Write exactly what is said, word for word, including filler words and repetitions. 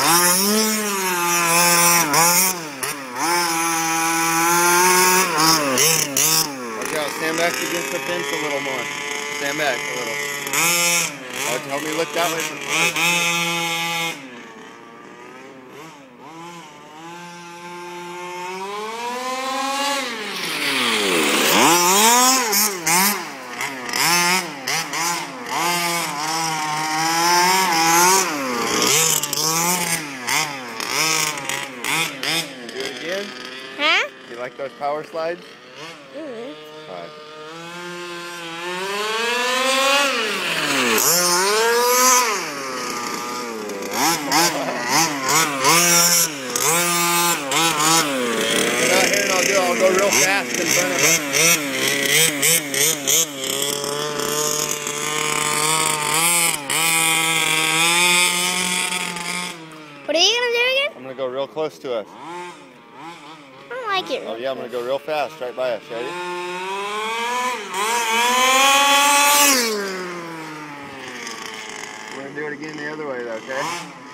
Watch out, stand back against the fence a little more. Stand back a little. Oh, help me look that way for fun. Do it again? Huh? You like those power slides? Mm-hmm. All right. Get out here and I'll do it. I'll go real fast in front of it. What are you gonna do again? I'm gonna go real close to us. I don't like it. Oh yeah, I'm gonna go real fast right by us. Ready? We're gonna do it again the other way though, okay?